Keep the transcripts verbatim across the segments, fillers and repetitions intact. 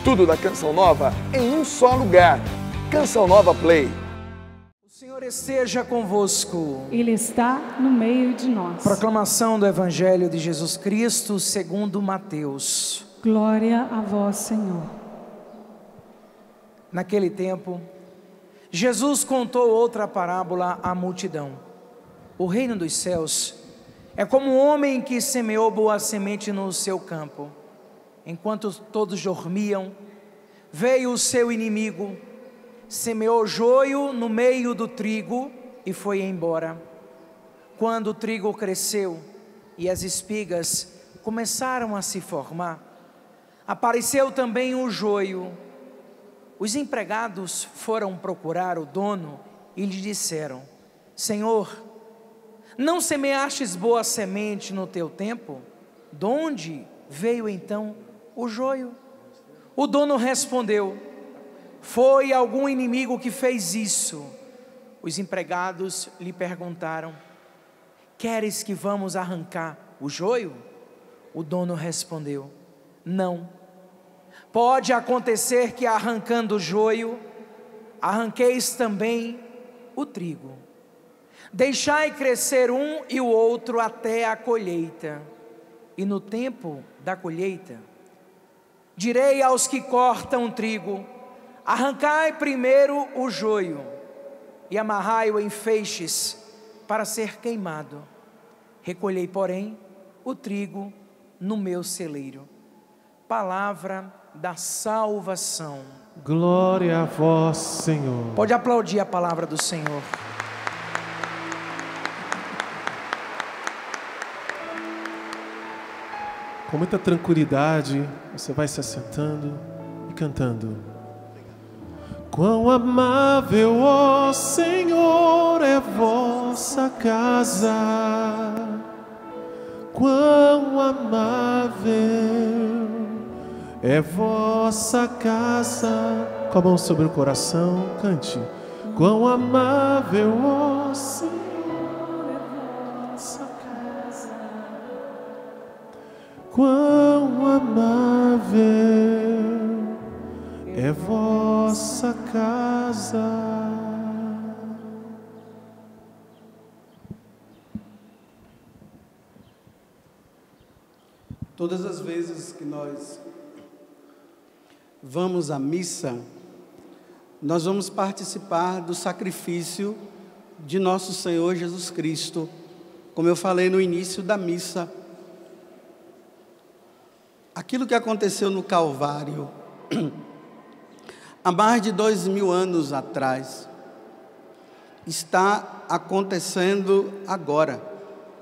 Tudo da Canção Nova em um só lugar. Canção Nova Play. O Senhor esteja convosco. Ele está no meio de nós. Proclamação do Evangelho de Jesus Cristo segundo Mateus. Glória a vós, Senhor. Naquele tempo, Jesus contou outra parábola à multidão. O reino dos céus é como um homem que semeou boa semente no seu campo. Enquanto todos dormiam, veio o seu inimigo, semeou joio no meio do trigo e foi embora. Quando o trigo cresceu e as espigas começaram a se formar, apareceu também o joio. Os empregados foram procurar o dono e lhe disseram: Senhor, não semeastes boa semente no teu tempo? De onde veio então o joio? O dono respondeu: foi algum inimigo que fez isso. Os empregados lhe perguntaram: queres que vamos arrancar o joio? O dono respondeu: não. Pode acontecer que arrancando o joio, arranqueis também o trigo. Deixai crescer um e o outro até a colheita. E no tempo da colheita, direi aos que cortam o trigo: arrancai primeiro o joio e amarrai-o em feixes para ser queimado. Recolhei, porém, o trigo no meu celeiro. Palavra da salvação. Glória a vós, Senhor. Pode aplaudir a palavra do Senhor. Com muita tranquilidade, você vai se assentando e cantando. Quão amável, ó Senhor, é vossa casa. Quão amável é vossa casa. Com a mão sobre o coração, cante. Quão amável, ó Senhor, é vossa casa. Quão amável é vossa casa. Todas as vezes que nós vamos à missa, nós vamos participar do sacrifício de nosso Senhor Jesus Cristo, como eu falei no início da missa. Aquilo que aconteceu no Calvário, há mais de dois mil anos atrás, está acontecendo agora.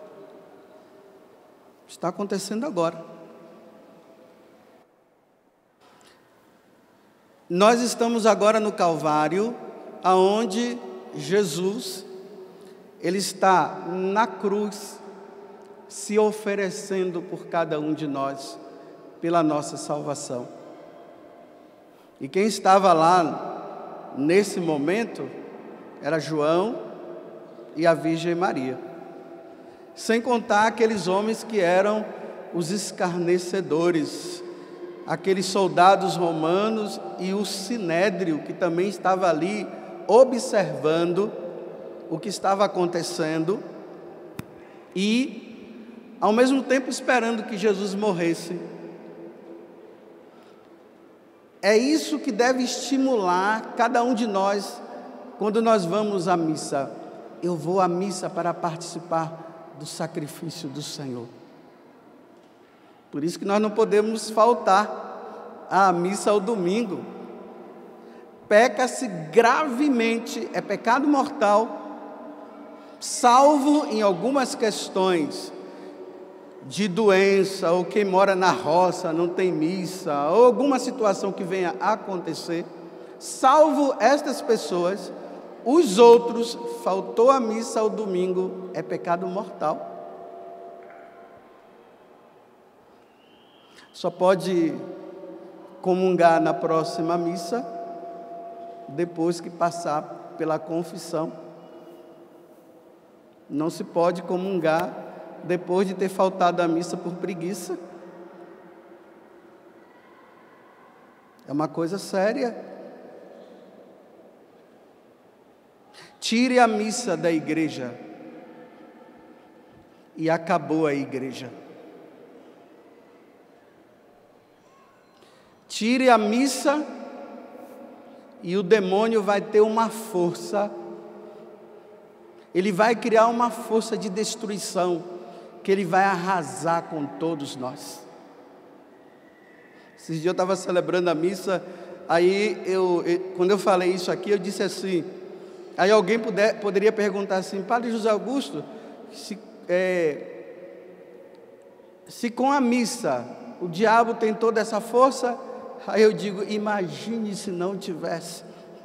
Está acontecendo agora. Nós estamos agora no Calvário, aonde Jesus, Ele está na cruz, se oferecendo por cada um de nós, pela nossa salvação. E quem estava lá, nesse momento, era João e a Virgem Maria. Sem contar aqueles homens que eram os escarnecedores, aqueles soldados romanos e o sinédrio, que também estava ali observando o que estava acontecendo e, ao mesmo tempo, esperando que Jesus morresse. É isso que deve estimular cada um de nós quando nós vamos à missa. Eu vou à missa para participar do sacrifício do Senhor. Por isso que nós não podemos faltar à missa ao domingo. Peca-se gravemente, é pecado mortal, salvo em algumas questões de doença, ou quem mora na roça não tem missa, ou alguma situação que venha a acontecer. Salvo estas pessoas, os outros, faltou a missa ao domingo, é pecado mortal. Só pode comungar na próxima missa, depois que passar pela confissão. Não se pode comungar depois de ter faltado a missa por preguiça. É uma coisa séria. Tire a missa da igreja e acabou a igreja. Tire a missa e o demônio vai ter uma força, ele vai criar uma força de destruição, que ele vai arrasar com todos nós. Esses dias eu estava celebrando a missa, aí eu, eu, quando eu falei isso aqui, eu disse assim, aí alguém puder, poderia perguntar assim, Padre José Augusto, se, é, se com a missa o diabo tem toda essa força, aí eu digo, imagine se não tivesse.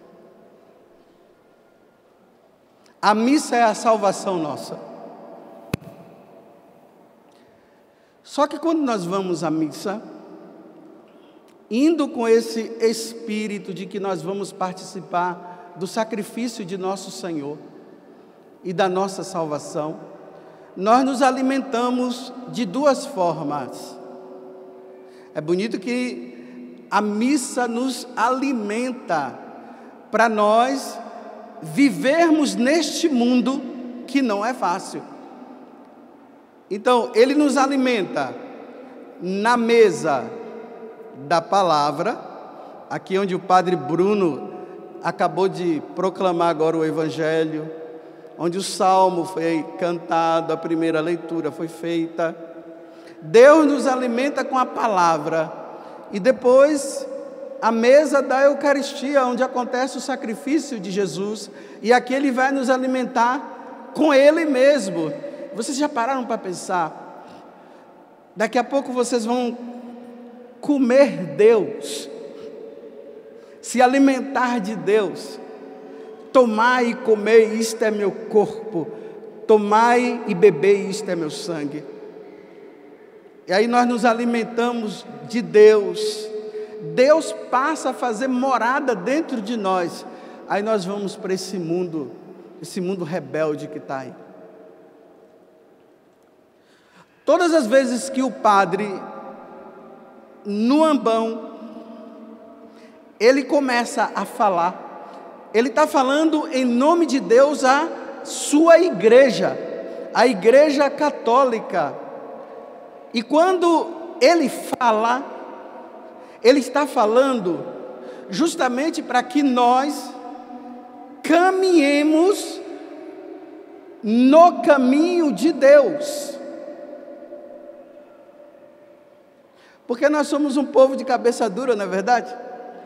A missa é a salvação nossa. Só que quando nós vamos à missa, indo com esse espírito de que nós vamos participar do sacrifício de nosso Senhor e da nossa salvação, nós nos alimentamos de duas formas. É bonito que a missa nos alimenta para nós vivermos neste mundo que não é fácil. Então, ele nos alimenta na mesa da palavra, aqui onde o Padre Bruno acabou de proclamar agora o Evangelho, onde o Salmo foi cantado, a primeira leitura foi feita. Deus nos alimenta com a palavra. E depois, a mesa da Eucaristia, onde acontece o sacrifício de Jesus, e aqui Ele vai nos alimentar com Ele mesmo. Vocês já pararam para pensar? Daqui a pouco vocês vão comer Deus, se alimentar de Deus. Tomai e comei, isto é meu corpo. Tomai e bebei, isto é meu sangue. E aí nós nos alimentamos de Deus. Deus passa a fazer morada dentro de nós. Aí nós vamos para esse mundo, esse mundo rebelde que está aí. Todas as vezes que o padre, no ambão, ele começa a falar, ele está falando em nome de Deus a sua igreja, a igreja católica. E quando ele fala, ele está falando justamente para que nós caminhemos no caminho de Deus. Porque nós somos um povo de cabeça dura, não é verdade?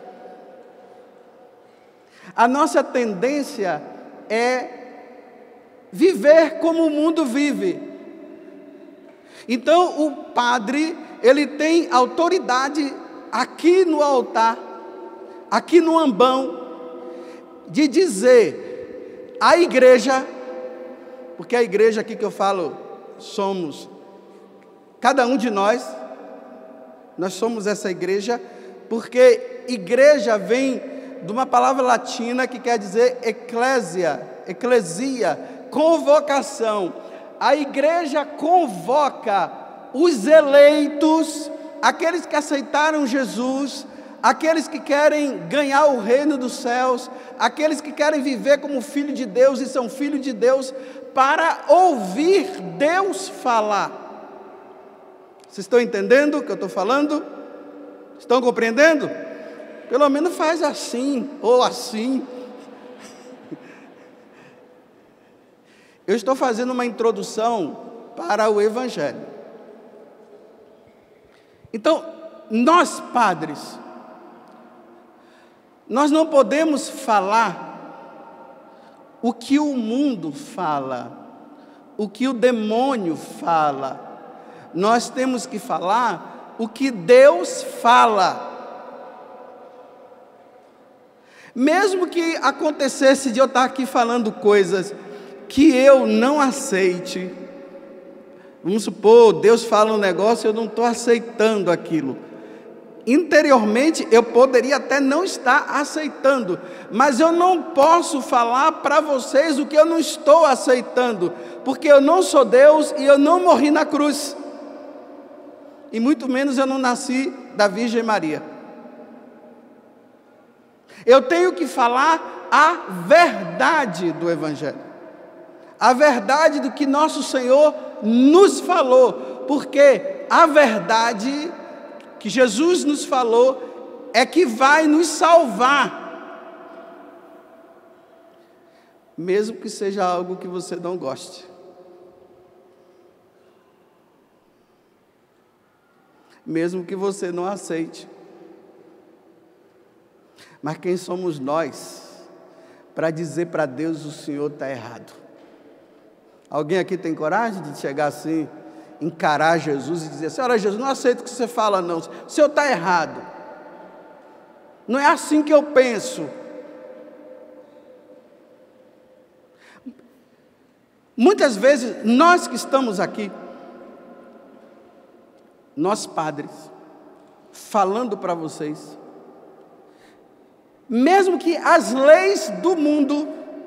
A nossa tendência é viver como o mundo vive. Então o padre, ele tem autoridade aqui no altar, aqui no ambão, de dizer à igreja, porque a igreja aqui que eu falo, somos, cada um de nós, nós somos essa igreja, porque igreja vem de uma palavra latina que quer dizer eclésia, eclesia, convocação. A igreja convoca os eleitos, aqueles que aceitaram Jesus, aqueles que querem ganhar o reino dos céus, aqueles que querem viver como filho de Deus e são filhos de Deus, para ouvir Deus falar. Vocês estão entendendo o que eu estou falando? Estão compreendendo? Pelo menos faz assim, ou assim. Eu estou fazendo uma introdução para o Evangelho. Então, nós padres, nós não podemos falar o que o mundo fala, o que o demônio fala. Nós temos que falar o que Deus fala. Mesmo que acontecesse de eu estar aqui falando coisas que eu não aceite, vamos supor, Deus fala um negócio e eu não estou aceitando aquilo. Interiormente eu poderia até não estar aceitando, mas eu não posso falar para vocês o que eu não estou aceitando, porque eu não sou Deus e eu não morri na cruz, e muito menos eu não nasci da Virgem Maria. Eu tenho que falar a verdade do Evangelho. A verdade do que nosso Senhor nos falou. Porque a verdade que Jesus nos falou é que vai nos salvar. Mesmo que seja algo que você não goste. Mesmo que você não aceite. Mas quem somos nós para dizer para Deus o Senhor está errado? Alguém aqui tem coragem de chegar assim, encarar Jesus e dizer assim: olha, Jesus, não aceito o que você fala não, o Senhor está errado. Não é assim que eu penso. Muitas vezes, nós que estamos aqui, nós padres, falando para vocês, mesmo que as leis do mundo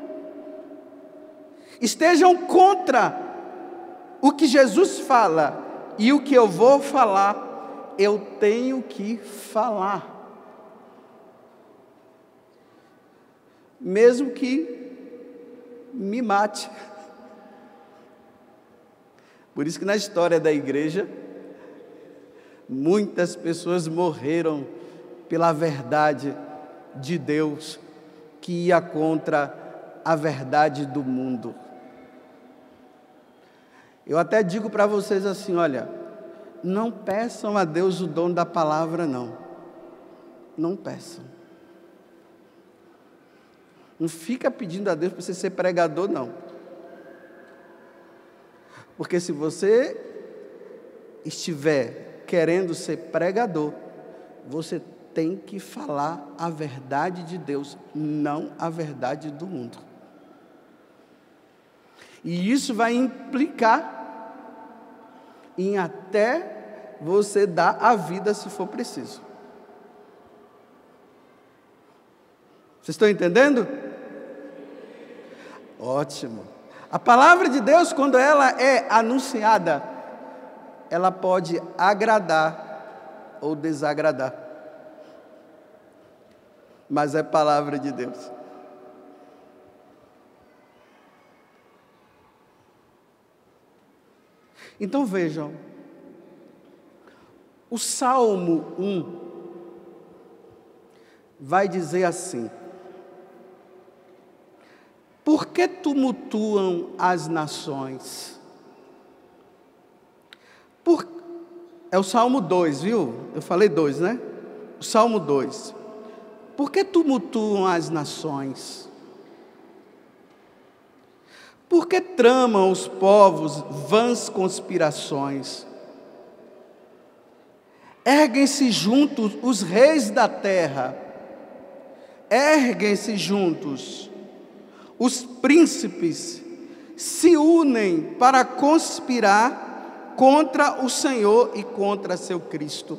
estejam contra o que Jesus fala e o que eu vou falar, eu tenho que falar. Mesmo que me mate. Por isso que na história da igreja, muitas pessoas morreram pela verdade de Deus, que ia contra a verdade do mundo. Eu até digo para vocês assim, olha, não peçam a Deus o dom da palavra, não. Não peçam. Não fica pedindo a Deus para você ser pregador, não. Porque se você estiver querendo ser pregador, você tem que falar a verdade de Deus, não a verdade do mundo. E isso vai implicar em até você dar a vida se for preciso. Vocês estão entendendo? Ótimo. A palavra de Deus, quando ela é anunciada, ela pode agradar ou desagradar. Mas é palavra de Deus. Então vejam, o Salmo um vai dizer assim: por que tumultuam as nações? Por... É o Salmo dois, viu? Eu falei dois, né? O Salmo dois. Por que tumultuam as nações? Por que tramam os povos vãs conspirações? Erguem-se juntos os reis da terra, erguem-se juntos os príncipes, se unem para conspirar contra o Senhor e contra seu Cristo.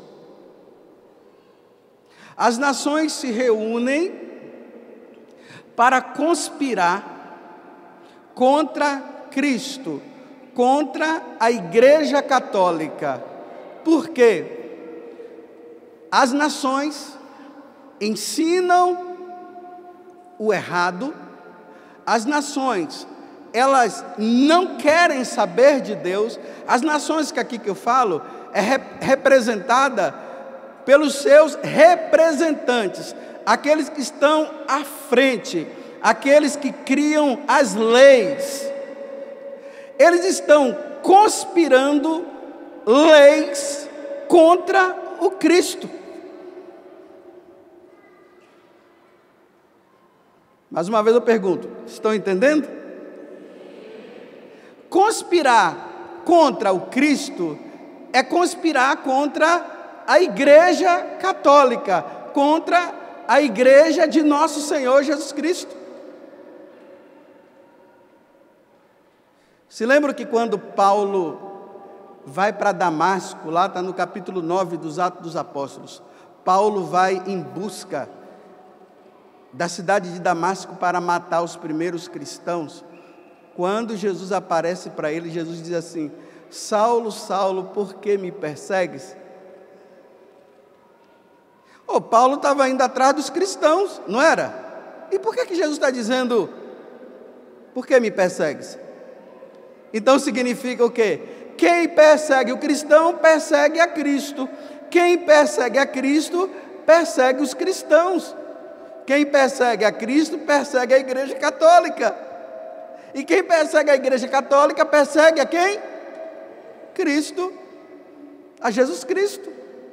As nações se reúnem para conspirar contra Cristo, contra a Igreja Católica. Por quê? As nações ensinam o errado, as nações, elas não querem saber de Deus. As nações que aqui que eu falo, é rep- representada pelos seus representantes, aqueles que estão à frente, aqueles que criam as leis. Eles estão conspirando leis contra o Cristo. Mais uma vez eu pergunto, estão entendendo? Conspirar contra o Cristo é conspirar contra a Igreja Católica, contra a Igreja de nosso Senhor Jesus Cristo. Se lembram que quando Paulo vai para Damasco, lá está no capítulo nove dos Atos dos Apóstolos, Paulo vai em busca da cidade de Damasco para matar os primeiros cristãos. Quando Jesus aparece para ele, Jesus diz assim: Saulo, Saulo, por que me persegues? O Paulo estava indo atrás dos cristãos, não era? E por que que Jesus está dizendo, por que me persegues? Então significa o quê? Quem persegue o cristão, persegue a Cristo. Quem persegue a Cristo, persegue os cristãos. Quem persegue a Cristo, persegue a Igreja Católica. E quem persegue a Igreja Católica, persegue a quem? Cristo. A Jesus Cristo.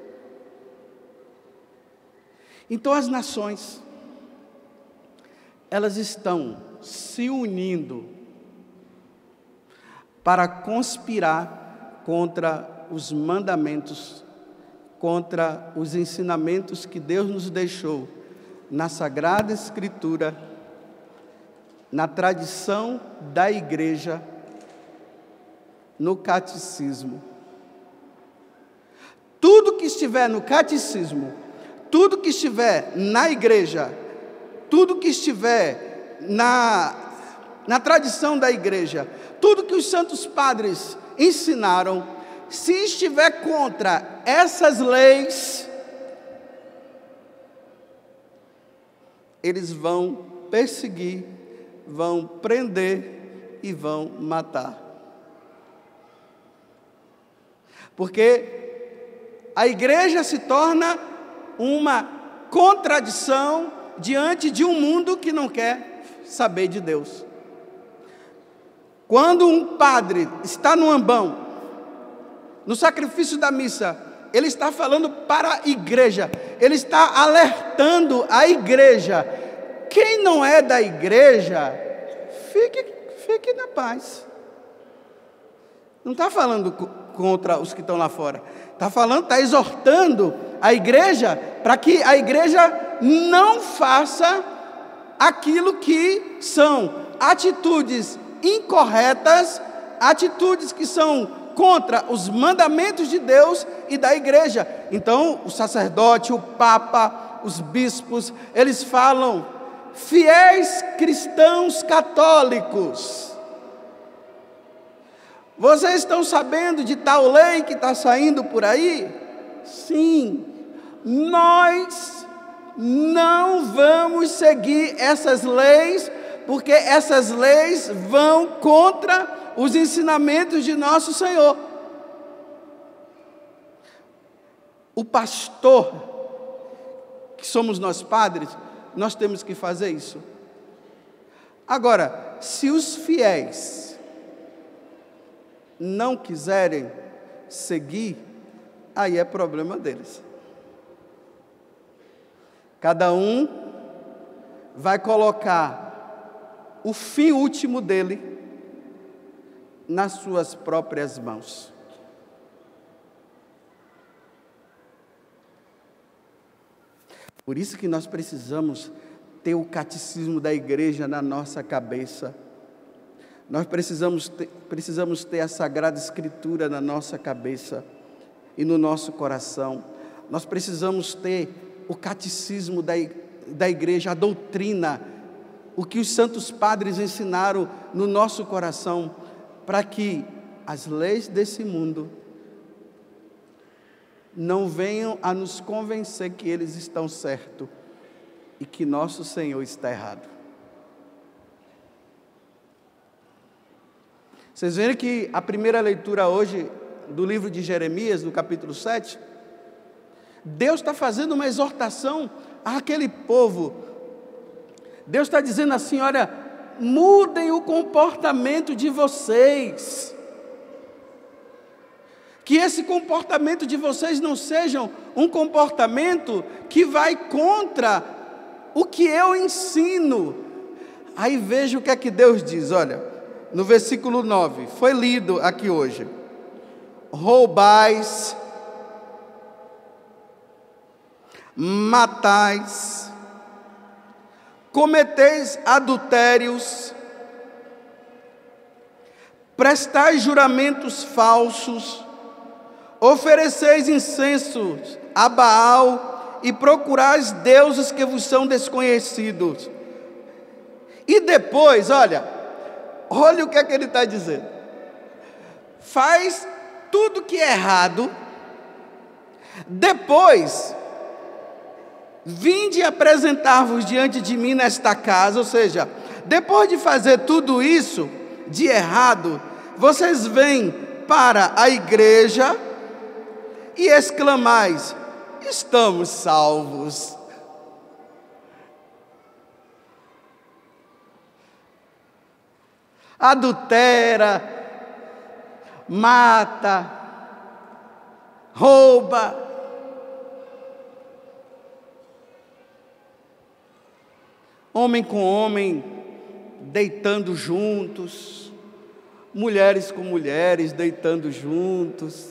Então as nações, elas estão se unindo para conspirar contra os mandamentos, contra os ensinamentos que Deus nos deixou na Sagrada Escritura, na tradição da igreja, no catecismo. Tudo que estiver no catecismo, tudo que estiver na igreja, tudo que estiver na, na tradição da igreja, tudo que os santos padres ensinaram, se estiver contra essas leis, eles vão perseguir, vão prender e vão matar. Porque a igreja se torna uma contradição diante de um mundo que não quer saber de Deus. Quando um padre está no ambão, no sacrifício da missa, ele está falando para a igreja, ele está alertando a igreja. Quem não é da igreja, fique, fique na paz. Não está falando contra os que estão lá fora, está falando, está exortando a igreja para que a igreja não faça aquilo que são atitudes incorretas, atitudes que são contra os mandamentos de Deus e da igreja. Então, o sacerdote, o papa, os bispos, eles falam, fiéis cristãos católicos, vocês estão sabendo de tal lei que está saindo por aí? Sim, nós não vamos seguir essas leis, porque essas leis vão contra os ensinamentos de nosso Senhor. O pastor, que somos nós padres, nós temos que fazer isso. Agora, se os fiéis não quiserem seguir, aí é problema deles. Cada um vai colocar o fim último dele nas suas próprias mãos. Por isso que nós precisamos ter o catecismo da igreja na nossa cabeça. Nós precisamos ter, precisamos ter a Sagrada Escritura na nossa cabeça e no nosso coração. Nós precisamos ter o catecismo da, da igreja, a doutrina, o que os santos padres ensinaram no nosso coração, para que as leis desse mundo não venham a nos convencer que eles estão certos e que nosso Senhor está errado. Vocês viram que a primeira leitura hoje do livro de Jeremias, no capítulo sete, Deus está fazendo uma exortação àquele povo. Deus está dizendo assim, olha, mudem o comportamento de vocês. Que esse comportamento de vocês não seja um comportamento que vai contra o que eu ensino. Aí veja o que é que Deus diz, olha, no versículo nove, foi lido aqui hoje. Roubais, matais, cometeis adultérios, prestais juramentos falsos, ofereceis incensos a Baal e procurais deuses que vos são desconhecidos. E depois, olha, olha o que é que ele está dizendo. Faz tudo que é errado, depois vinde apresentar-vos diante de mim nesta casa, ou seja, depois de fazer tudo isso de errado, vocês vêm para a igreja e exclamais: estamos salvos. Adultera, mata, rouba. Homem com homem deitando juntos, mulheres com mulheres deitando juntos,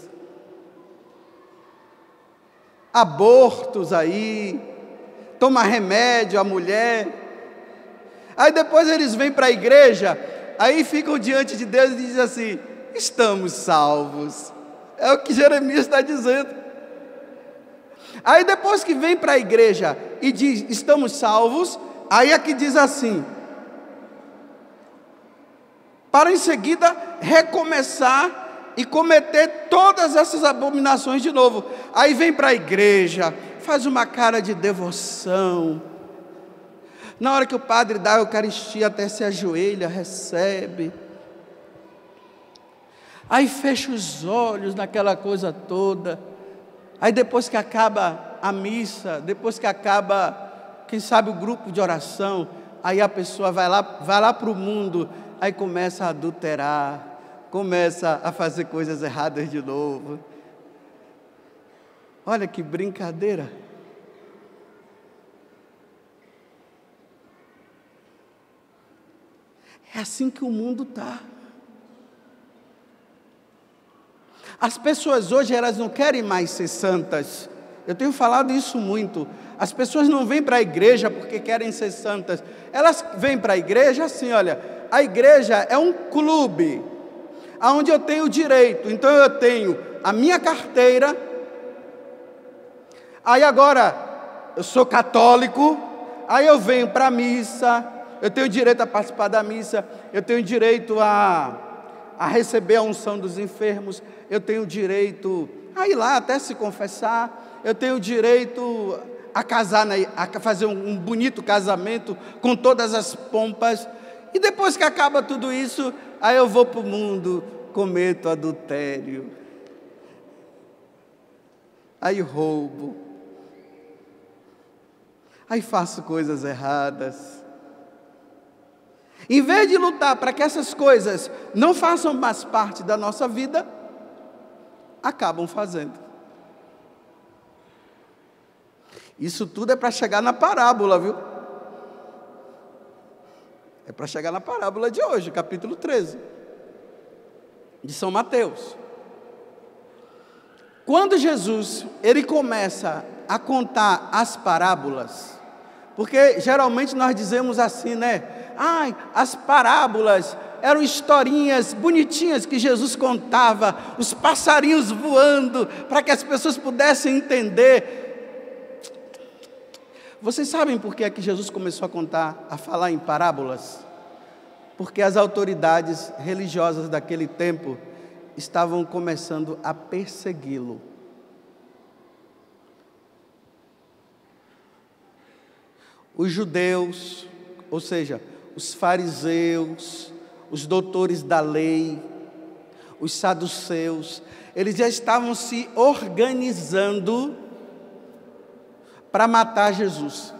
abortos aí, toma remédio a mulher. Aí depois eles vêm para a igreja, aí ficam diante de Deus e dizem assim: estamos salvos. É o que Jeremias está dizendo. Aí depois que vem para a igreja e diz estamos salvos, aí é que diz assim, para em seguida recomeçar e cometer todas essas abominações de novo. Aí vem para a igreja, faz uma cara de devoção. Na hora que o padre dá a Eucaristia, até se ajoelha, recebe. Aí fecha os olhos naquela coisa toda. Aí depois que acaba a missa, depois que acaba, quem sabe, o grupo de oração, aí a pessoa vai lá, vai lá para o mundo, aí começa a adulterar, começa a fazer coisas erradas de novo. Olha que brincadeira. É assim que o mundo está. As pessoas hoje, elas não querem mais ser santas. Eu tenho falado isso muito. As pessoas não vêm para a igreja porque querem ser santas. Elas vêm para a igreja assim, olha, a igreja é um clube, onde eu tenho direito. Então eu tenho a minha carteira. Aí agora, eu sou católico, aí eu venho para a missa, eu tenho direito a participar da missa, eu tenho direito a, a receber a unção dos enfermos, eu tenho direito a ir lá até se confessar, eu tenho direito a casar, a fazer um bonito casamento com todas as pompas. E depois que acaba tudo isso, aí eu vou para o mundo, cometo adultério, aí roubo, aí faço coisas erradas. Em vez de lutar para que essas coisas não façam mais parte da nossa vida, acabam fazendo. Isso tudo é para chegar na parábola, viu? É para chegar na parábola de hoje, capítulo treze, de São Mateus. Quando Jesus, ele começa a contar as parábolas, porque geralmente nós dizemos assim, né? Ai, as parábolas eram historinhas bonitinhas que Jesus contava, os passarinhos voando, para que as pessoas pudessem entender. Vocês sabem por que é que Jesus começou a contar, a falar em parábolas? Porque as autoridades religiosas daquele tempo estavam começando a persegui-lo. Os judeus, ou seja, os fariseus, os doutores da lei, os saduceus, eles já estavam se organizando para matar Jesus.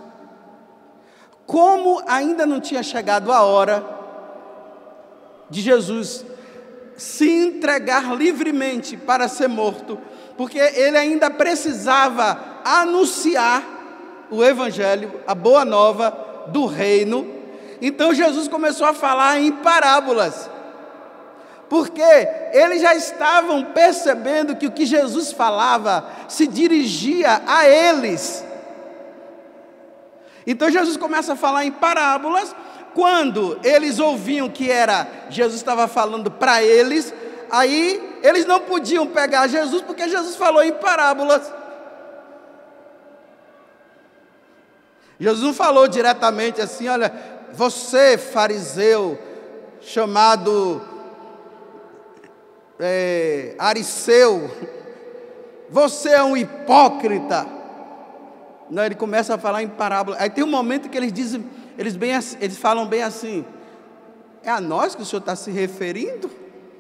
Como ainda não tinha chegado a hora de Jesus se entregar livremente para ser morto, porque ele ainda precisava anunciar o evangelho, a boa nova do reino. Então Jesus começou a falar em parábolas, porque eles já estavam percebendo que o que Jesus falava se dirigia a eles. Então Jesus começa a falar em parábolas. Quando eles ouviam que era Jesus estava falando para eles, aí eles não podiam pegar Jesus, porque Jesus falou em parábolas. Jesus não falou diretamente assim, olha, você fariseu, chamado é, Arisseu, você é um hipócrita. Não, ele começa a falar em parábola. Aí tem um momento que eles dizem, eles, bem, eles falam bem assim: é a nós que o Senhor está se referindo?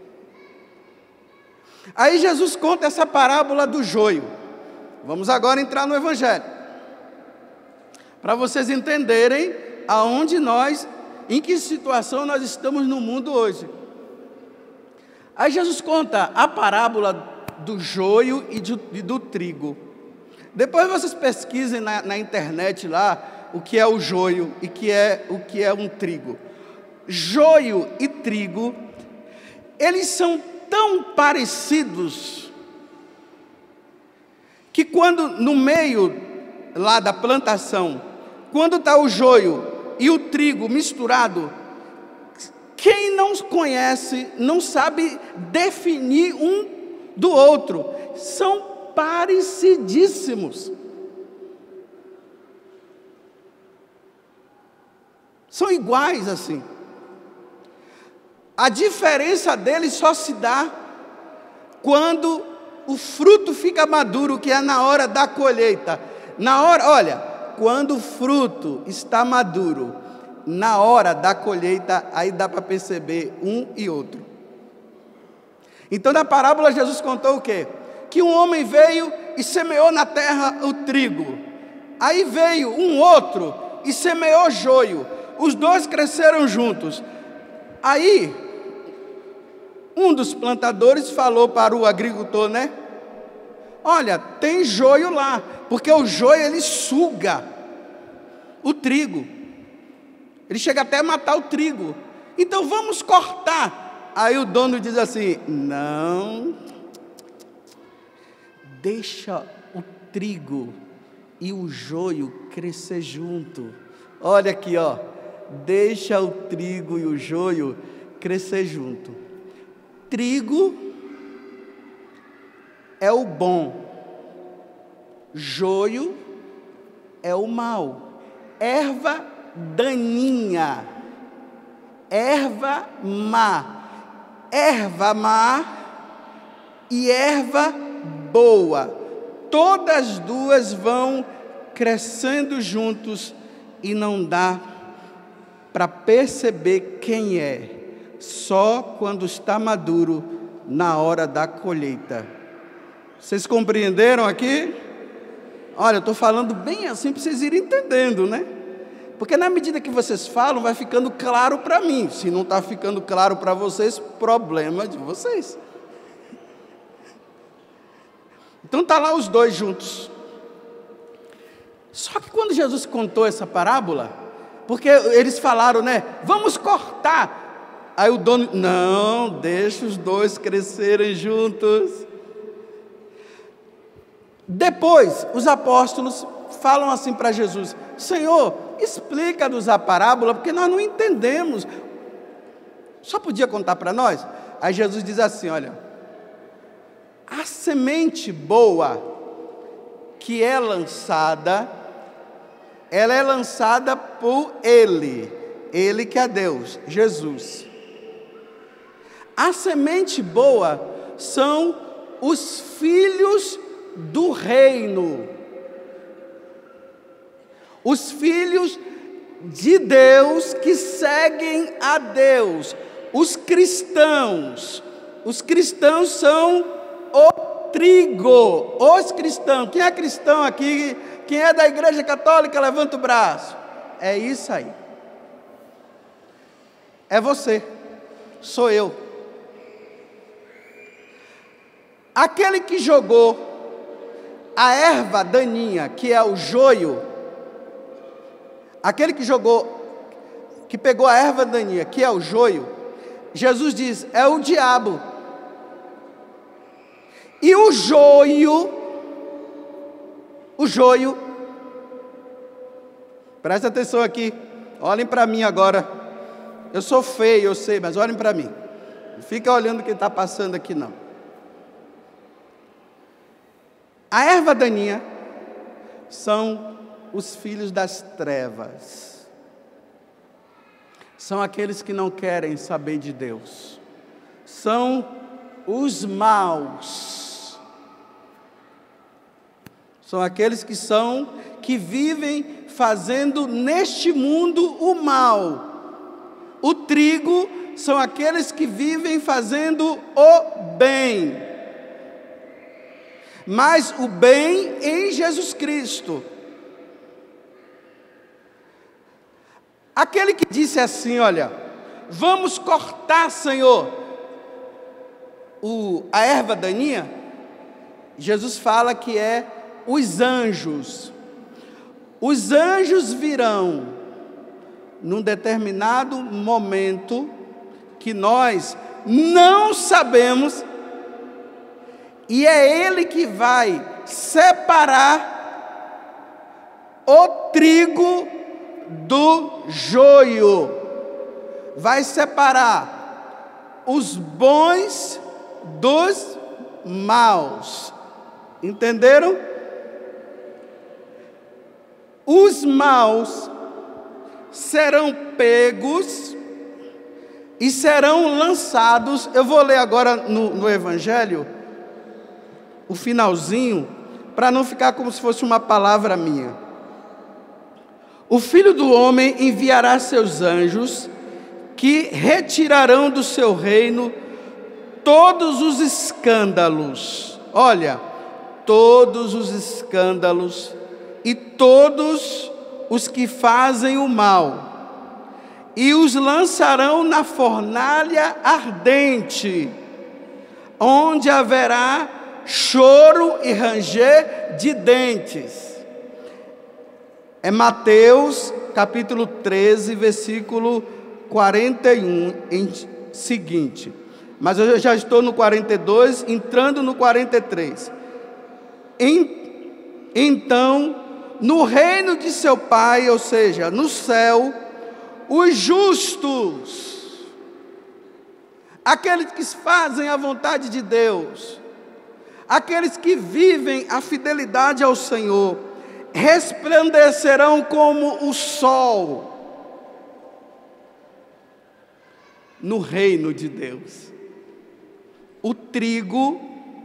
Aí Jesus conta essa parábola do joio. Vamos agora entrar no Evangelho, para vocês entenderem aonde nós, em que situação nós estamos no mundo hoje. Aí Jesus conta a parábola do joio e do, e do trigo. Depois vocês pesquisem na, na internet lá o que é o joio e que é, o que é um trigo. Joio e trigo, eles são tão parecidos que quando no meio lá da plantação, quando está o joio e o trigo misturado, quem não conhece, não sabe definir um do outro. São parecidíssimos. São iguais assim. A diferença deles só se dá quando o fruto fica maduro, que é na hora da colheita. Na hora, olha, quando o fruto está maduro, na hora da colheita, aí dá para perceber um e outro. Então na parábola Jesus contou o quê? Que um homem veio e semeou na terra o trigo. Aí veio um outro e semeou joio. Os dois cresceram juntos. Aí, um dos plantadores falou para o agricultor, né? Olha, tem joio lá, porque o joio ele suga o trigo. Ele chega até a matar o trigo. Então vamos cortar. Aí o dono diz assim: não, deixa o trigo e o joio crescer junto. Olha aqui, ó. Deixa o trigo e o joio crescer junto. Trigo é o bom, joio é o mal. Erva daninha, erva má, erva má e erva boa, todas duas vão crescendo juntos e não dá para perceber quem é, só quando está maduro, na hora da colheita. Vocês compreenderam aqui? Olha, eu estou falando bem assim para vocês irem entendendo, né? Porque na medida que vocês falam, vai ficando claro para mim. Se não está ficando claro para vocês, problema de vocês. Então está lá os dois juntos. Só que quando Jesus contou essa parábola, porque eles falaram, né? Vamos cortar. Aí o dono, não, deixa os dois crescerem juntos. Depois, os apóstolos falam assim para Jesus: Senhor, explica-nos a parábola, porque nós não entendemos. Só podia contar para nós? Aí Jesus diz assim: olha, a semente boa que é lançada, ela é lançada por Ele, Ele que é Deus, Jesus. A semente boa são os filhos do reino, os filhos de Deus que seguem a Deus, os cristãos. Os cristãos são o trigo, os cristãos. Quem é cristão aqui? Quem é da igreja católica, levanta o braço. É isso aí. É você, sou eu. Aquele que jogou a erva daninha, que é o joio, aquele que jogou, que pegou a erva daninha, que é o joio, Jesus diz, é o diabo. E o joio, o joio, presta atenção aqui, olhem para mim agora. Eu sou feio, eu sei, mas olhem para mim. Não fica olhando quem está passando aqui, não. A erva daninha são os filhos das trevas. São aqueles que não querem saber de Deus. São os maus. São aqueles que são, que vivem fazendo neste mundo o mal. O trigo são aqueles que vivem fazendo o bem. Mas o bem em Jesus Cristo. Aquele que disse assim, olha, vamos cortar, Senhor, o, a erva daninha, Jesus fala que é os anjos. Os anjos virão num determinado momento que nós não sabemos, e é Ele que vai separar o trigo do joio, vai separar os bons dos maus. Entenderam? Os maus serão pegos e serão lançados. Eu vou ler agora no, no Evangelho, o finalzinho, para não ficar como se fosse uma palavra minha. O Filho do Homem enviará seus anjos, que retirarão do seu reino todos os escândalos. Olha, todos os escândalos e todos os que fazem o mal, e os lançarão na fornalha ardente, onde haverá choro e ranger de dentes. É Mateus capítulo treze, versículo quarenta e um em seguinte. Mas eu já estou no quarenta e dois, entrando no quarenta e três. Então, no reino de seu Pai, ou seja, no céu, os justos, aqueles que fazem a vontade de Deus, aqueles que vivem a fidelidade ao Senhor, resplandecerão como o sol no reino de Deus. O trigo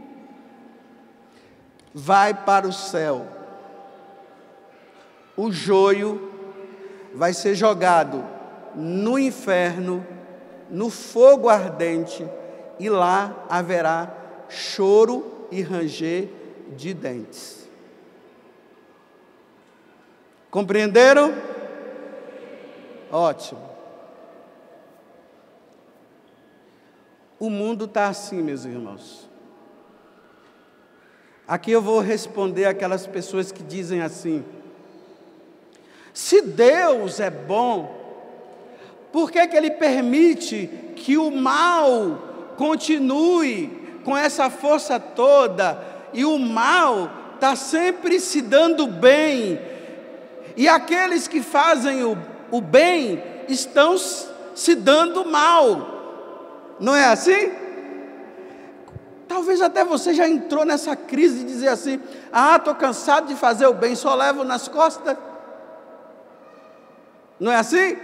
vai para o céu, o joio vai ser jogado no inferno, no fogo ardente, e lá haverá choro e ranger de dentes. Compreenderam? Ótimo. O mundo está assim, meus irmãos. Aqui eu vou responder aquelas pessoas que dizem assim: se Deus é bom, por que que Ele permite que o mal continue com essa força toda, e o mal está sempre se dando bem, e aqueles que fazem o, o bem estão se dando mal? Não é assim? Talvez até você já entrou nessa crise de dizer assim: ah, estou cansado de fazer o bem, só levo nas costas. Não é assim?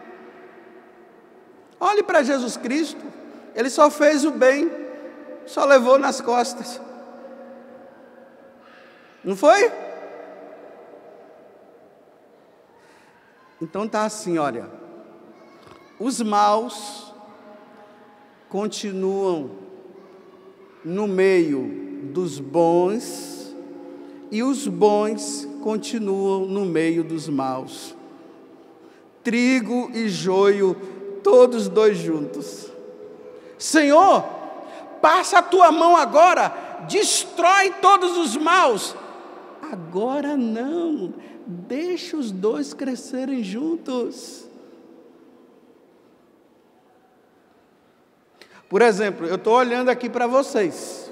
Olhe para Jesus Cristo, Ele só fez o bem, só levou nas costas. Não foi? Então está assim, olha, os maus continuam no meio dos bons, e os bons continuam no meio dos maus. Trigo e joio, todos dois juntos. Senhor, passa a tua mão agora, destrói todos os maus. Agora não, deixa os dois crescerem juntos. Por exemplo, eu estou olhando aqui para vocês.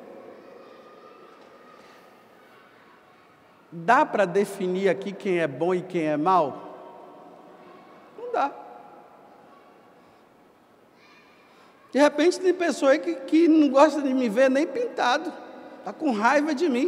Dá para definir aqui quem é bom e quem é mau? Não dá. De repente tem pessoa aí que, que não gosta de me ver nem pintado, está com raiva de mim.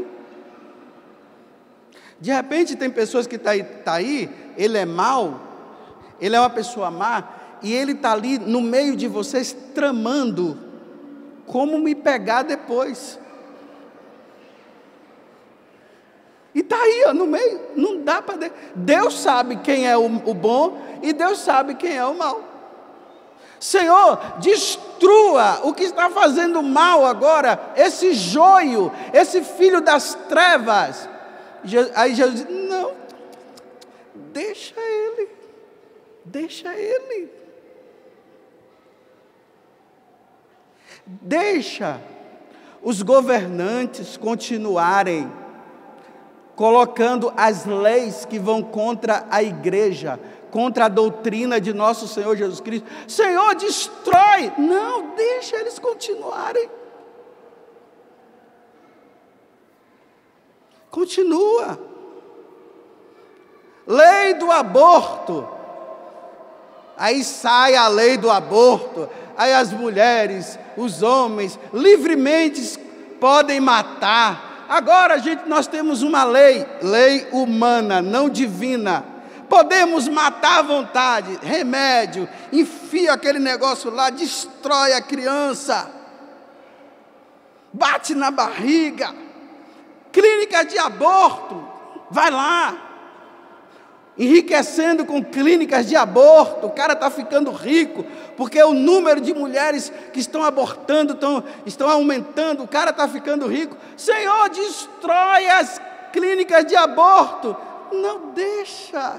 De repente tem pessoas que estão aí, tá aí, ele é mau, ele é uma pessoa má, e ele está ali no meio de vocês tramando como me pegar depois. E está aí, ó, no meio, não dá para... Deus sabe quem é o, o bom e Deus sabe quem é o mal. Senhor, destrua o que está fazendo mal agora, esse joio, esse filho das trevas. Aí Jesus diz, não, deixa ele, deixa ele. Deixa os governantes continuarem colocando as leis que vão contra a igreja, contra a doutrina de nosso Senhor Jesus Cristo. Senhor, destrói. Não, deixa eles continuarem. Continua. Lei do aborto. Aí sai a lei do aborto. Aí as mulheres, os homens, livremente podem matar. Agora, gente, nós temos uma lei, lei humana, não divina. Podemos matar à vontade, remédio, enfia aquele negócio lá, destrói a criança, bate na barriga, clínica de aborto, vai lá, enriquecendo com clínicas de aborto, o cara está ficando rico, porque o número de mulheres que estão abortando estão, estão aumentando, o cara está ficando rico. Senhor, destrói as clínicas de aborto, não deixa.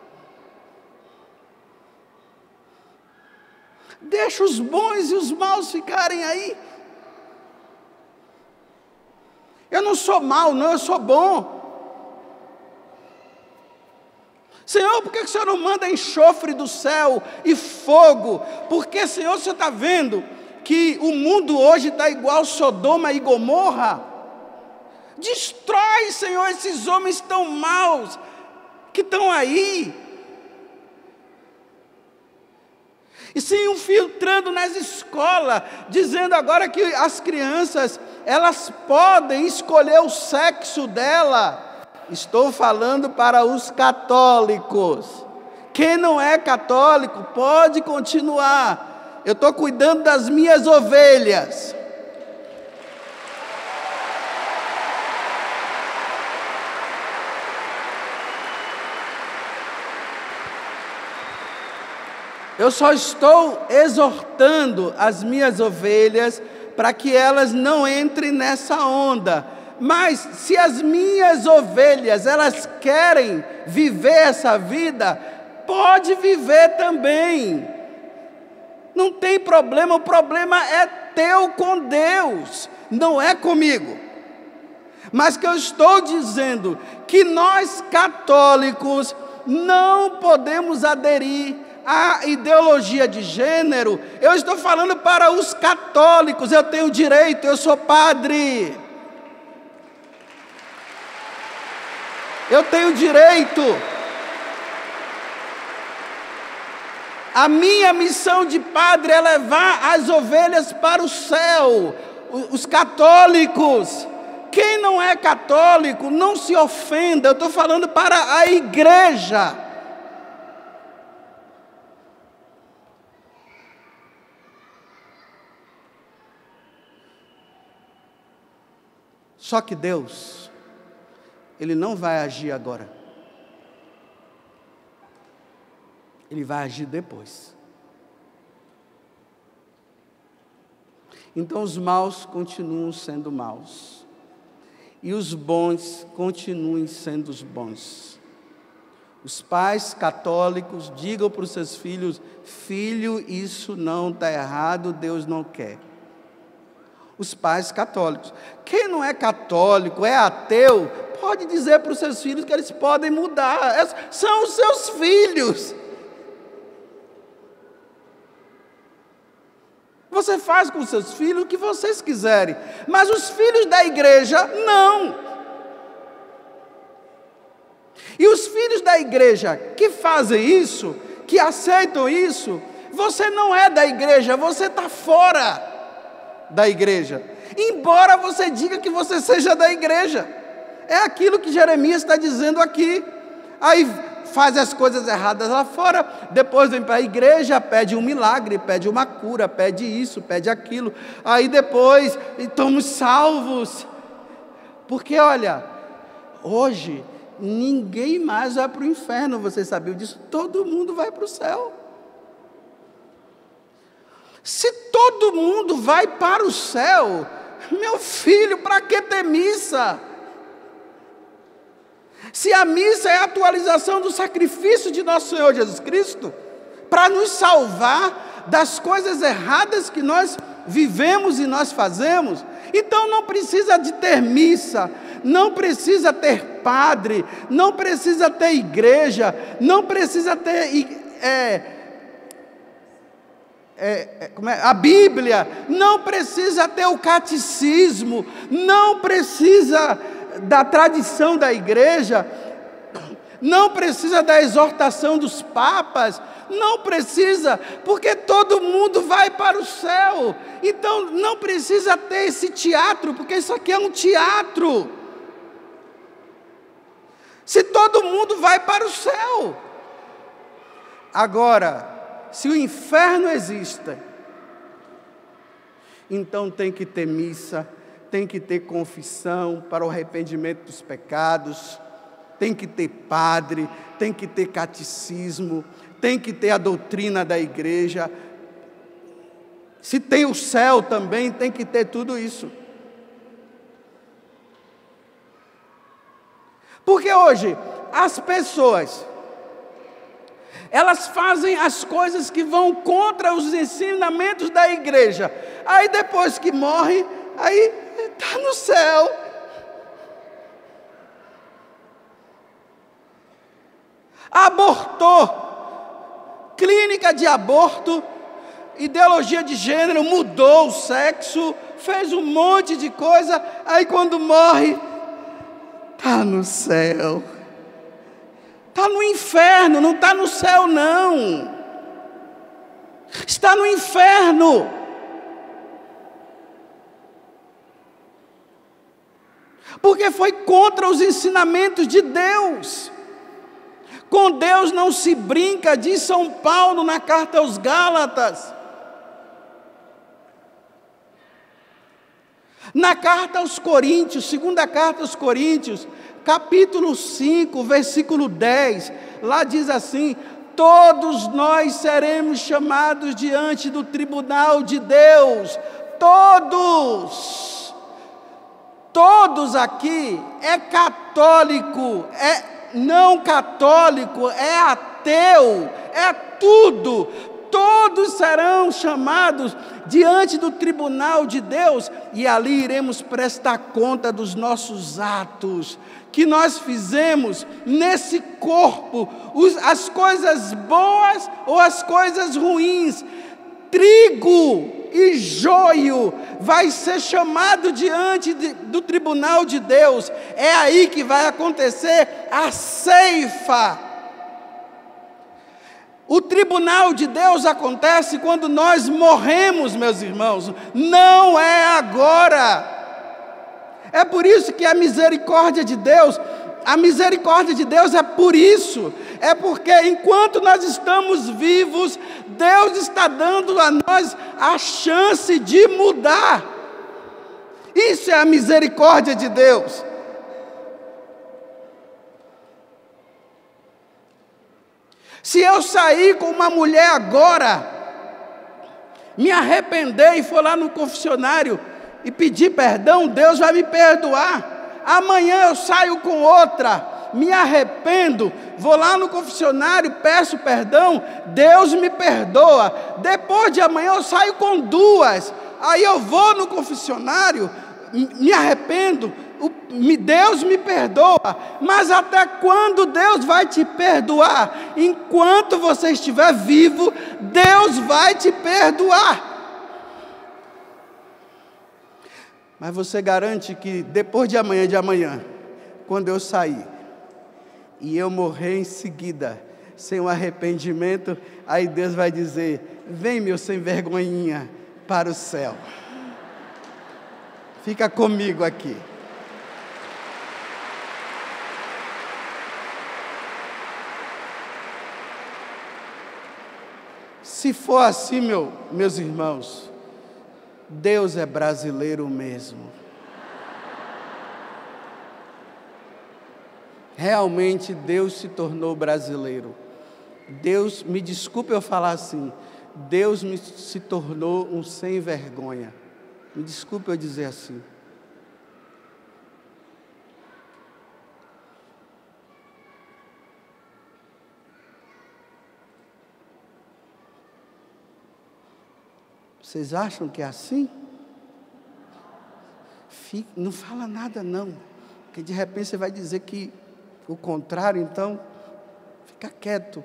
Deixa os bons e os maus ficarem aí. Eu não sou mau, não, eu sou bom. Senhor, por que o Senhor não manda enxofre do céu e fogo? Porque, Senhor, você está vendo que o mundo hoje está igual Sodoma e Gomorra? Destrói, Senhor, esses homens tão maus que estão aí. E se infiltrando nas escolas, dizendo agora que as crianças, elas podem escolher o sexo dela. Estou falando para os católicos. Quem não é católico pode continuar. Eu estou cuidando das minhas ovelhas. Eu só estou exortando as minhas ovelhas para que elas não entrem nessa onda. Mas se as minhas ovelhas, elas querem viver essa vida, pode viver também. Não tem problema, o problema é teu com Deus, não é comigo. Mas que eu estou dizendo que nós católicos não podemos aderir à ideologia de gênero. Eu estou falando para os católicos, eu tenho direito, eu sou padre. Eu tenho direito. A minha missão de padre é levar as ovelhas para o céu. Os católicos, quem não é católico, não se ofenda. Eu estou falando para a igreja. Só que Deus, Ele não vai agir agora. Ele vai agir depois. Então os maus continuam sendo maus. E os bons continuem sendo os bons. Os pais católicos digam para os seus filhos: filho, isso não está errado, Deus não quer. Os pais católicos. Quem não é católico, é ateu, pode dizer para os seus filhos que eles podem mudar. São os seus filhos. Você faz com os seus filhos o que vocês quiserem, mas os filhos da igreja, não. E os filhos da igreja que fazem isso, que aceitam isso, você não é da igreja, você está fora da igreja, embora você diga que você seja da igreja. É aquilo que Jeremias está dizendo aqui. Aí faz as coisas erradas lá fora, depois vem para a igreja, pede um milagre, pede uma cura, pede isso, pede aquilo, aí depois estamos salvos, porque olha, Hoje, ninguém mais vai para o inferno, você sabia disso? Todo mundo vai para o céu. Se todo mundo vai para o céu, meu filho, para que ter missa? Se a missa é a atualização do sacrifício de nosso Senhor Jesus Cristo, para nos salvar das coisas erradas que nós vivemos e nós fazemos, então não precisa de ter missa, não precisa ter padre, não precisa ter igreja, não precisa ter é, é, como é, a Bíblia, não precisa ter o catecismo, não precisa da tradição da igreja, não precisa da exortação dos papas, não precisa, porque todo mundo vai para o céu. Então não precisa ter esse teatro, porque isso aqui é um teatro. Se todo mundo vai para o céu. Agora, se o inferno existe, então tem que ter missa, tem que ter confissão para o arrependimento dos pecados, tem que ter padre, tem que ter catecismo, tem que ter a doutrina da igreja. Se tem o céu também, tem que ter tudo isso. Porque hoje, as pessoas, elas fazem as coisas que vão contra os ensinamentos da igreja. Aí depois que morre, aí está no céu. Abortou, clínica de aborto, ideologia de gênero, mudou o sexo, fez um monte de coisa, aí quando morre, está no céu. Está no inferno, não está no céu não. Está no inferno. Porque foi contra os ensinamentos de Deus. Com Deus não se brinca, diz São Paulo na carta aos Gálatas. Na carta aos Coríntios, segunda carta aos Coríntios, capítulo cinco, versículo dez, lá diz assim: todos nós seremos chamados diante do tribunal de Deus, todos, todos aqui, é católico, é não católico, é ateu, é tudo, todos serão chamados diante do tribunal de Deus, e ali iremos prestar conta dos nossos atos, que nós fizemos nesse corpo, os, as coisas boas ou as coisas ruins, trigo e joio, vai ser chamado diante de, do tribunal de Deus. É aí que vai acontecer a ceifa. O tribunal de Deus acontece quando nós morremos, meus irmãos, não é agora. É por isso que a misericórdia de Deus, a misericórdia de Deus é por isso, é porque enquanto nós estamos vivos, Deus está dando a nós a chance de mudar. Isso é a misericórdia de Deus. Se eu sair com uma mulher agora, me arrepender e for lá no confessionário e pedir perdão, Deus vai me perdoar. Amanhã eu saio com outra, me arrependo, vou lá no confessionário, peço perdão, Deus me perdoa. Depois de amanhã eu saio com duas, aí eu vou no confessionário, me arrependo, Deus me perdoa. Mas até quando Deus vai te perdoar? Enquanto você estiver vivo, Deus vai te perdoar. Mas você garante que depois de amanhã de amanhã, quando eu sair e eu morrer em seguida, sem um arrependimento, aí Deus vai dizer: vem, meu sem vergonhinha, para o céu. Fica comigo aqui. Se for assim, meu, meus irmãos, Deus é brasileiro mesmo. realmente Deus se tornou brasileiro. Deus, me desculpe eu falar assim, Deus me, se tornou um sem vergonha. Me desculpe eu dizer assim. Vocês acham que é assim? Fique, não fala nada não, porque de repente você vai dizer que o contrário, então fica quieto.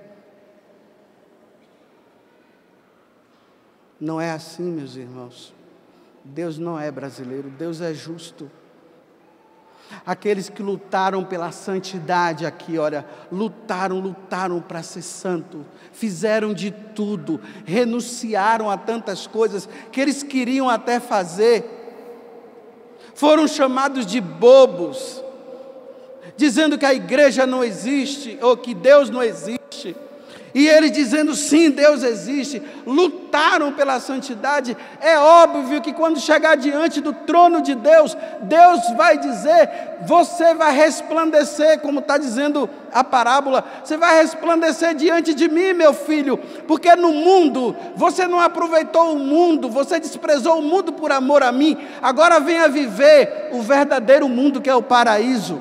Não é assim, meus irmãos. Deus não é brasileiro, Deus é justo. Aqueles que lutaram pela santidade aqui, olha, lutaram, lutaram para ser santo, fizeram de tudo, renunciaram a tantas coisas que eles queriam até fazer, foram chamados de bobos, dizendo que a igreja não existe, ou que Deus não existe, e eles dizendo sim, Deus existe, lutaram pela santidade. É óbvio que quando chegar diante do trono de Deus, Deus vai dizer, você vai resplandecer, como está dizendo a parábola, você vai resplandecer diante de mim, meu filho, porque no mundo, você não aproveitou o mundo, você desprezou o mundo por amor a mim, agora venha viver o verdadeiro mundo que é o paraíso.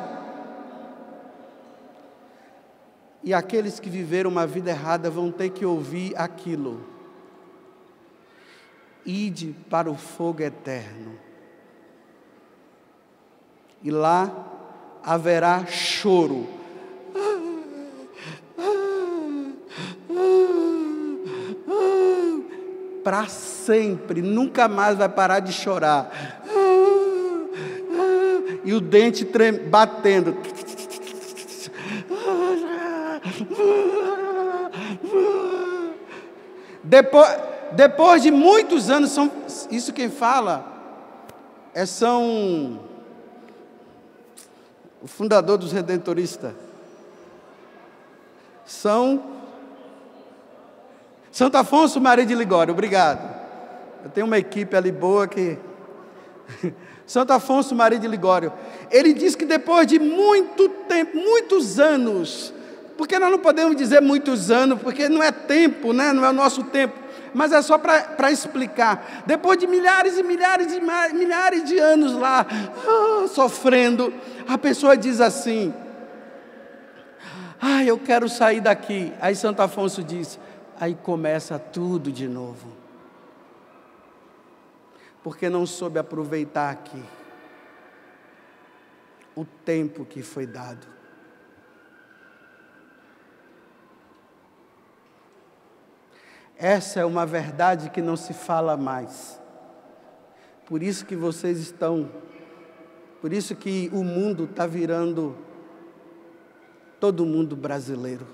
E aqueles que viveram uma vida errada vão ter que ouvir aquilo. Ide para o fogo eterno. E lá haverá choro. Para sempre, nunca mais vai parar de chorar. E o dente trem, batendo. Depois, depois de muitos anos, são, isso quem fala é São, o fundador dos redentoristas, São Santo Afonso Maria de Ligório, obrigado. Eu tenho uma equipe ali boa que... Santo Afonso Maria de Ligório, ele diz que depois de muito tempo, muitos anos, porque nós não podemos dizer muitos anos, porque não é tempo, né? Não é o nosso tempo, mas é só para explicar, depois de milhares e milhares e milhares de anos lá, ah, sofrendo, a pessoa diz assim, ah, eu quero sair daqui, aí Santo Afonso diz, aí começa tudo de novo, porque não soube aproveitar aqui o tempo que foi dado. Essa é uma verdade que não se fala mais. Por isso que vocês estão, por isso que o mundo está virando todo mundo brasileiro.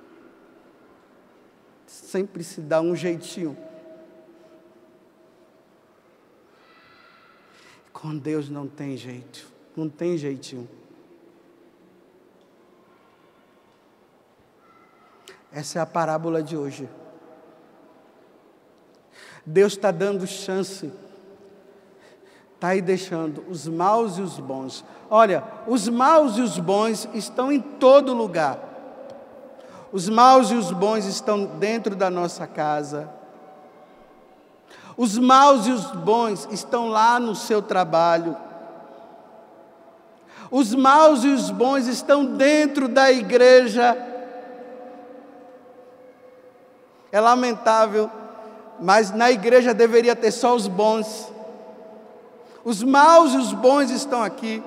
Sempre se dá um jeitinho. Com Deus não tem jeito, não tem jeitinho. Essa é a parábola de hoje. Deus está dando chance, está aí deixando os maus e os bons. Olha, os maus e os bons estão em todo lugar. Os maus e os bons estão dentro da nossa casa. Os maus e os bons estão lá no seu trabalho. Os maus e os bons estão dentro da igreja. É lamentável, mas na igreja deveria ter só os bons. Os maus e os bons estão aqui.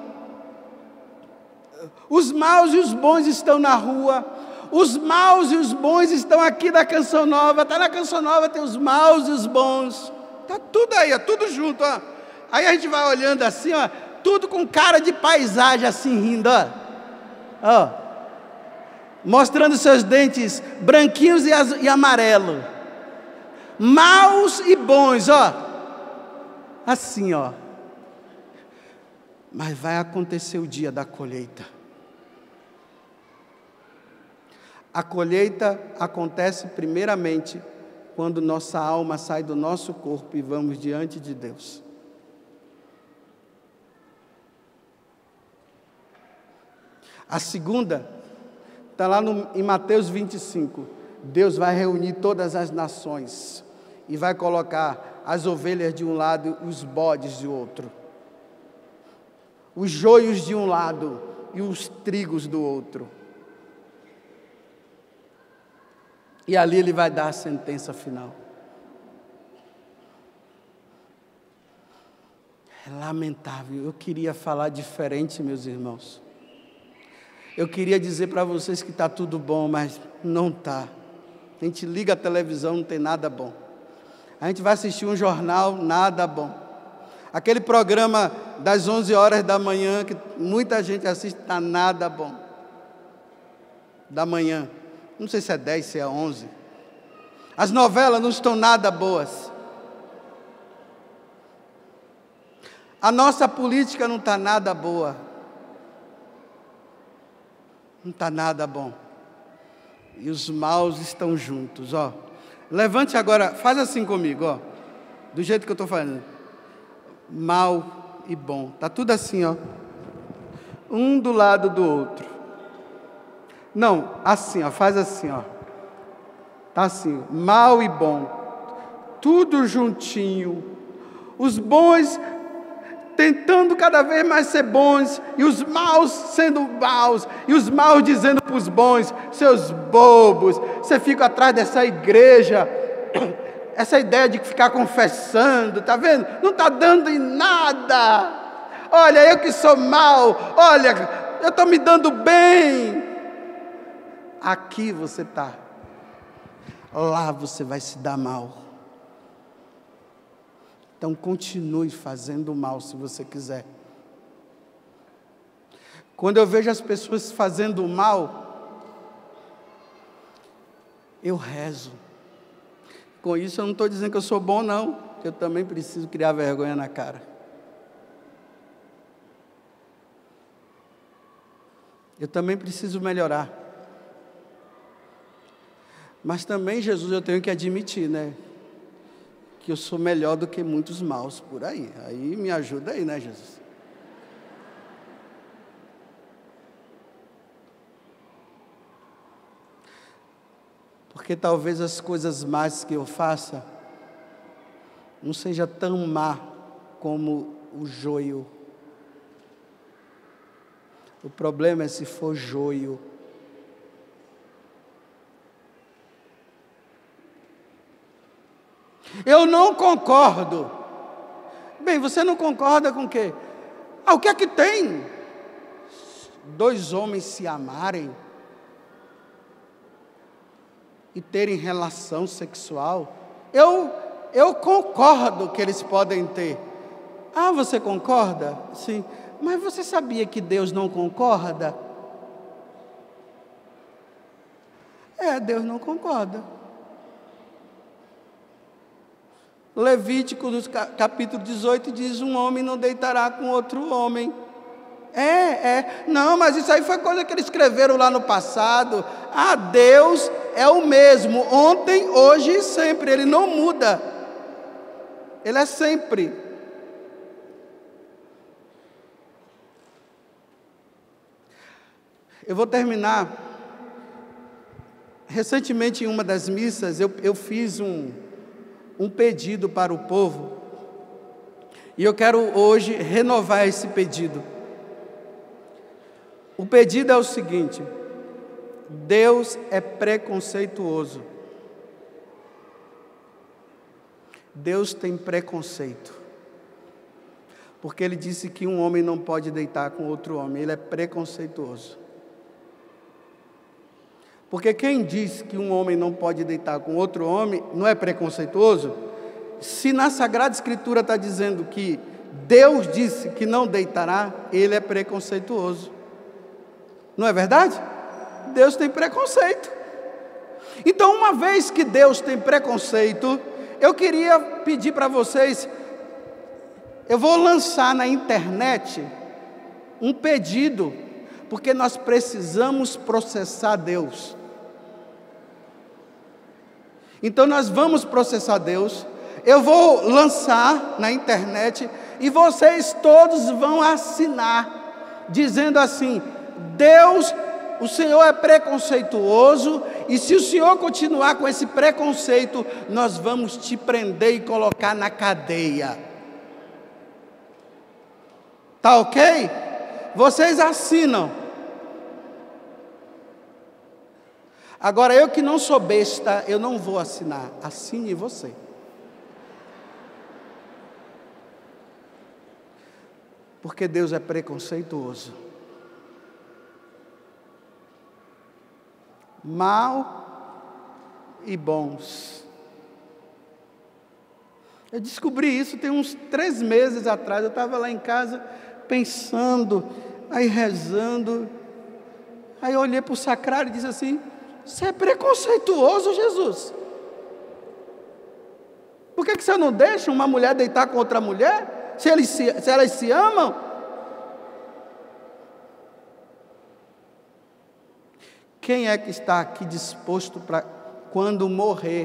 Os maus e os bons estão na rua. Os maus e os bons estão aqui na Canção Nova. Está na Canção Nova, tem os maus e os bons. Está tudo aí, ó, tudo junto, ó. Aí a gente vai olhando assim, ó, tudo com cara de paisagem, assim, rindo, ó. Ó, mostrando seus dentes branquinhos e, azul, e amarelo. Maus e bons, ó. Assim, ó. Mas vai acontecer o dia da colheita. A colheita acontece primeiramente quando nossa alma sai do nosso corpo e vamos diante de Deus. A segunda está lá no, em Mateus vinte e cinco. Deus vai reunir todas as nações e vai colocar as ovelhas de um lado e os bodes de outro. Os joios de um lado e os trigos do outro. E ali ele vai dar a sentença final. É lamentável. Eu queria falar diferente, meus irmãos. Eu queria dizer para vocês que está tudo bom, mas não está. A gente liga a televisão, não tem nada bom. A gente vai assistir um jornal, nada bom. Aquele programa das onze horas da manhã, que muita gente assiste, está nada bom. Da manhã. Não sei se é dez, se é onze. As novelas não estão nada boas. A nossa política não está nada boa. Não está nada bom. E os maus estão juntos, ó. Levante agora, faz assim comigo, ó. Do jeito que eu estou fazendo. Mal e bom. Está tudo assim, ó. Um do lado do outro. Não, assim, ó. Faz assim, ó. Está assim, mal e bom. Tudo juntinho. Os bons tentando cada vez mais ser bons, e os maus sendo maus, e os maus dizendo para os bons, seus bobos, você fica atrás dessa igreja, essa ideia de ficar confessando, tá vendo? Não está dando em nada. Olha, eu que sou mau, olha, eu estou me dando bem. Aqui você está, lá você vai se dar mal. Então continue fazendo mal se você quiser. Quando eu vejo as pessoas fazendo mal, eu rezo. Com isso eu não estou dizendo que eu sou bom, não. Eu também preciso criar vergonha na cara. Eu também preciso melhorar. Mas também, Jesus, eu tenho que admitir, né? Que eu sou melhor do que muitos maus por aí. Aí me ajuda aí, né, Jesus? Porque talvez as coisas más que eu faça não seja tão má como o joio. O problema é se for joio. Eu não concordo. Bem, você não concorda com o quê? Ah, o que é que tem? Dois homens se amarem e terem relação sexual. Eu, eu concordo que eles podem ter. Ah, você concorda? Sim. Mas você sabia que Deus não concorda? É, Deus não concorda. Levítico, capítulo dezoito, diz: um homem não deitará com outro homem. É, é, não, mas isso aí foi coisa que eles escreveram lá no passado. Ah, Deus é o mesmo, ontem, hoje e sempre, Ele não muda. Ele é sempre. Eu vou terminar. Recentemente, em uma das missas, eu, eu fiz um... um pedido para o povo, e eu quero hoje renovar esse pedido. O pedido é o seguinte: Deus é preconceituoso. Deus tem preconceito, porque Ele disse que um homem não pode deitar com outro homem. Ele é preconceituoso. Porque quem diz que um homem não pode deitar com outro homem não é preconceituoso? Se na Sagrada Escritura está dizendo que Deus disse que não deitará, ele é preconceituoso. Não é verdade? Deus tem preconceito. Então, uma vez que Deus tem preconceito, eu queria pedir para vocês, eu vou lançar na internet um pedido, porque nós precisamos processar Deus. Então nós vamos processar Deus. Eu vou lançar na internet e vocês todos vão assinar, dizendo assim: Deus, o Senhor é preconceituoso, e se o Senhor continuar com esse preconceito, nós vamos te prender e colocar na cadeia. Tá ok? Vocês assinam. Agora, eu que não sou besta, eu não vou assinar. Assine você. Porque Deus é preconceituoso. Mal e bons. Eu descobri isso tem uns três meses atrás. Eu estava lá em casa pensando, aí rezando. Aí eu olhei para o sacrário e disse assim: você é preconceituoso, Jesus. Por que que você não deixa uma mulher deitar com outra mulher? Se, eles se, se elas se amam? Quem é que está aqui disposto para, quando morrer,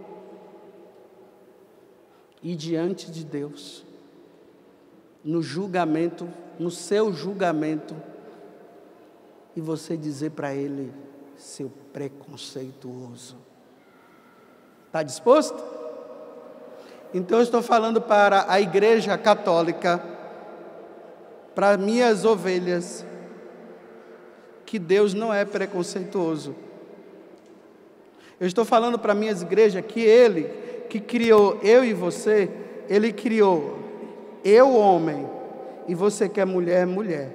ir diante de Deus, no julgamento, no seu julgamento, e você dizer para Ele: seu preconceituoso? Está disposto? Então eu estou falando para a Igreja Católica, para minhas ovelhas, que Deus não é preconceituoso. Eu estou falando para minhas igrejas que Ele, que criou eu e você, Ele criou eu homem, e você que é mulher, mulher.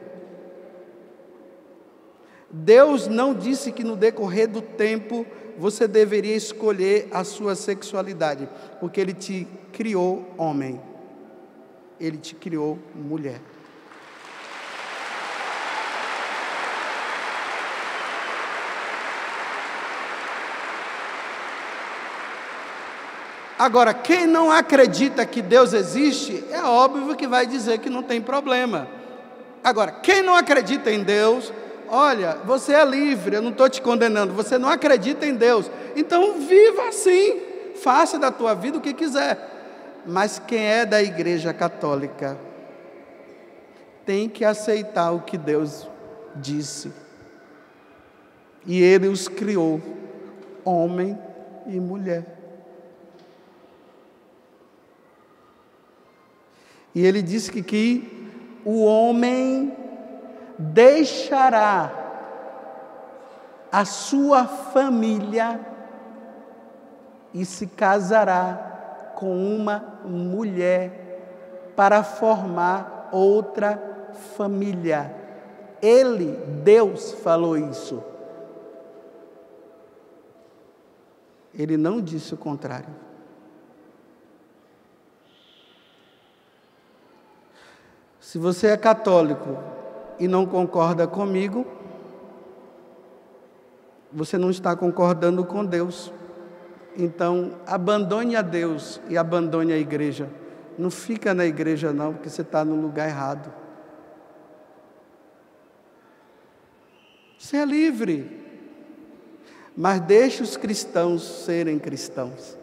Deus não disse que no decorrer do tempo você deveria escolher a sua sexualidade, porque Ele te criou homem, Ele te criou mulher. Agora, quem não acredita que Deus existe, é óbvio que vai dizer que não tem problema. Agora, quem não acredita em Deus, olha, você é livre, eu não estou te condenando, você não acredita em Deus, então viva assim, faça da tua vida o que quiser. Mas quem é da Igreja Católica tem que aceitar o que Deus disse. E Ele os criou, homem e mulher. E Ele disse que, que o homem deixará a sua família e se casará com uma mulher para formar outra família. Ele, Deus, falou isso. Ele não disse o contrário. Se você é católico e não concorda comigo, você não está concordando com Deus. Então, abandone a Deus e abandone a igreja. Não fica na igreja não, porque você está no lugar errado. Você é livre, mas deixe os cristãos serem cristãos.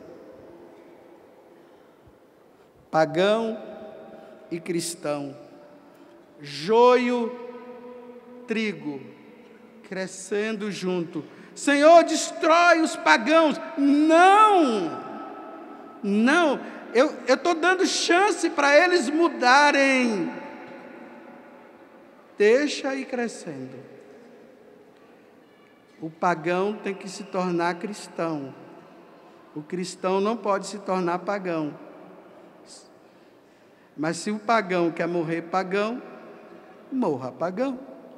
Pagão e cristão. Joio, trigo, crescendo junto. Senhor, destrói os pagãos. Não, não, eu estou dando chance para eles mudarem. Deixa ir crescendo. O pagão tem que se tornar cristão. O cristão não pode se tornar pagão. Mas se o pagão quer morrer pagão, morra pagão.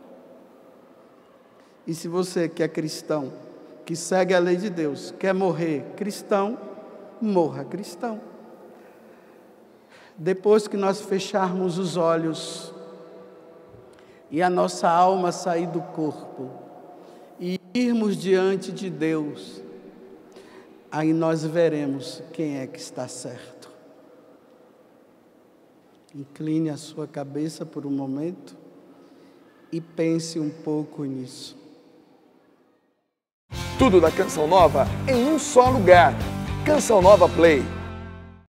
E se você que é cristão, que segue a lei de Deus, quer morrer cristão, morra cristão. Depois que nós fecharmos os olhos e a nossa alma sair do corpo e irmos diante de Deus, aí nós veremos quem é que está certo. Incline a sua cabeça por um momento e pense um pouco nisso. Tudo da Canção Nova em um só lugar. Canção Nova Play.